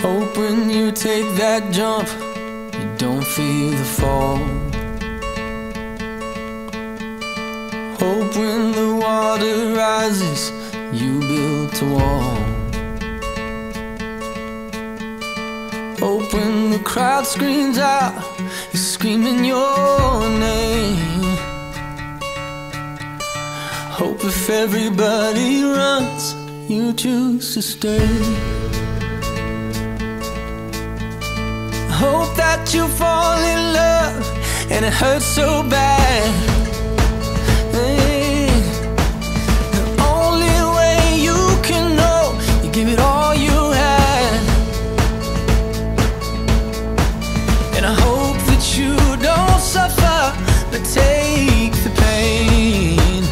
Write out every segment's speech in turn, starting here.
Hope when you take that jump, you don't feel the fall. Hope when the water rises, you built a wall. Hope when the crowd screams out, you're screaming your name. Hope if everybody runs, you choose to stay. Hope that you fall in love and it hurts so bad. Hey, the only way you can know, you give it all you had. And I hope that you don't suffer, but take the pain.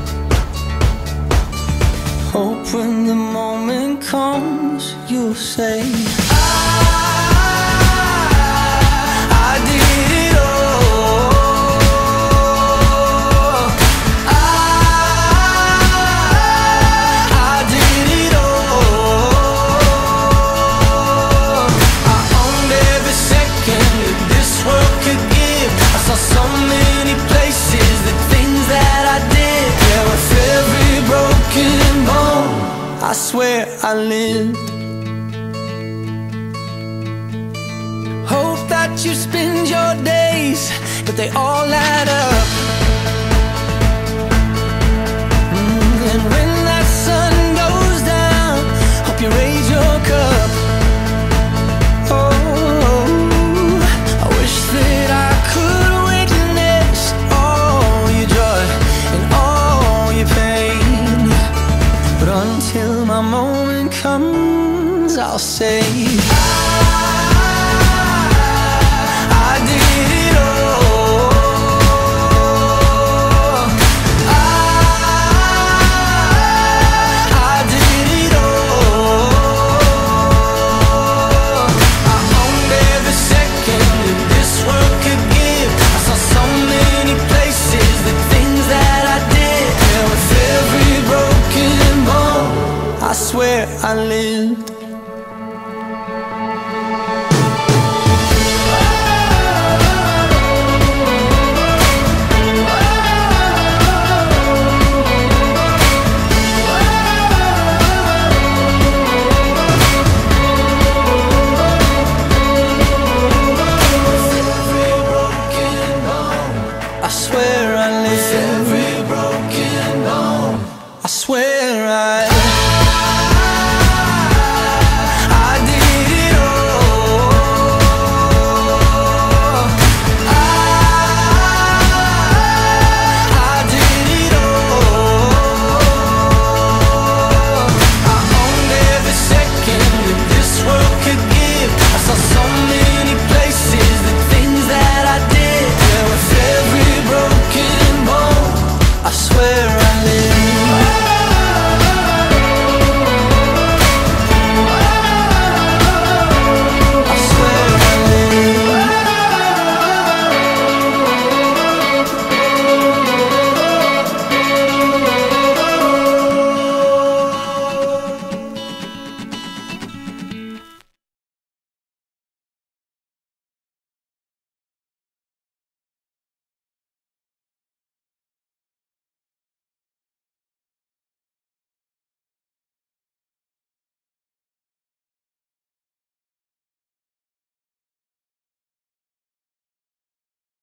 Hope when the moment comes, you'll say, I swear I lived. Hope that you spend your days, but they all add up. And when that sun goes down, hope you raise your cup. Oh, I wish that I could witness all your joy and all your pain, but until my moment comes, I'll say I did it all. I did it all. I owned every second that this world could give. I saw so many places, the things that I did. Yeah, with every broken bone, I swear I lived. I swear I